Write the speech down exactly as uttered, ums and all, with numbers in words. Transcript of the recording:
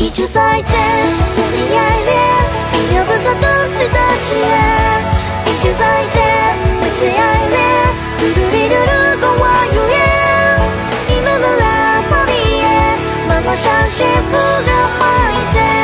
一句再见，不必爱恋，没有不曾动情的誓言。一句再见，每次爱恋，嘟嘟哩嘟嘟，共我永远。你们的蓝花毕业，漫漫上学铺的花一间。